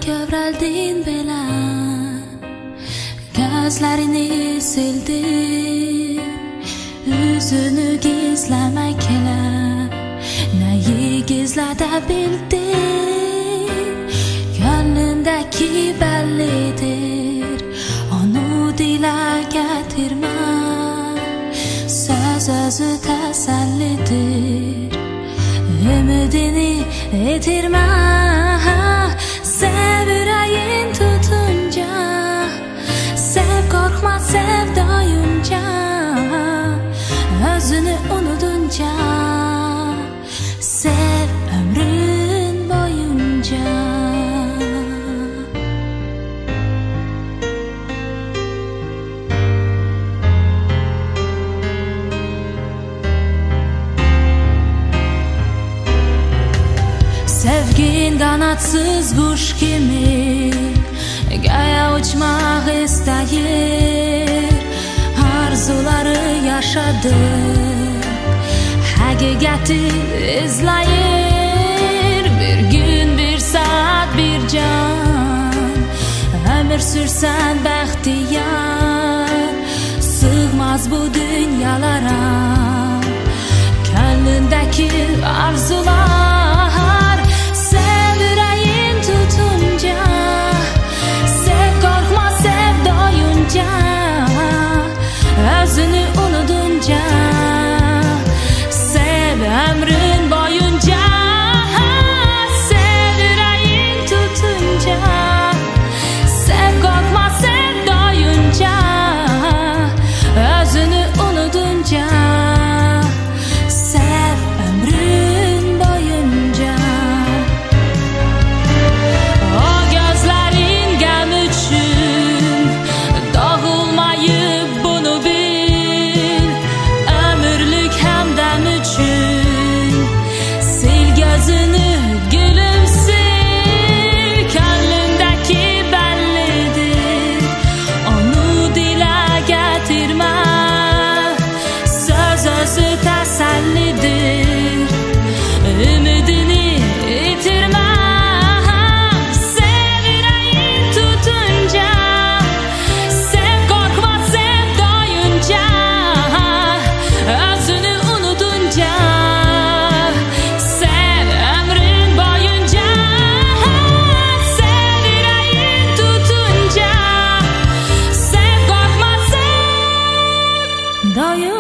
kövraldin bilan gözlarini sildin yüzünü gizlemay kelar neyi gizlada bildin gönlündeki bellidir onu dile getirme söz özü tesellidir ümidini yitirme sev yüreğin tutunca sev korkma sev doyunca özünü unutunca sev ömrün boyunca sevgin kanatsız kuş gibi göğe uçmak isteyir arzuları yaşadı hakikati izleyir bir gün bir saat bir can ömür sürsen bahtiyar sığmaz bu dünyalara gönlündeki arzular sev yüreğin tutunca sev korkma sev doyunca özünü unutunca sev ömrün boyunca sev yüreğin tutunca sev korkma sev doyunca özünü unutunca sev ömrün boyunca o gözlerin gem üçün dağılmayıp bunu bil ömürlük hemdem üçün sil gözünü gülümsür gönlündeki bellidir onu dile getirme söz özü tesellidir ümidini yitirme sev yüreğin tutunca sev korkma sev doyunca özünü unutunca sev ömrün boyunca sev yüreğin tutunca sev korkma sev doyunca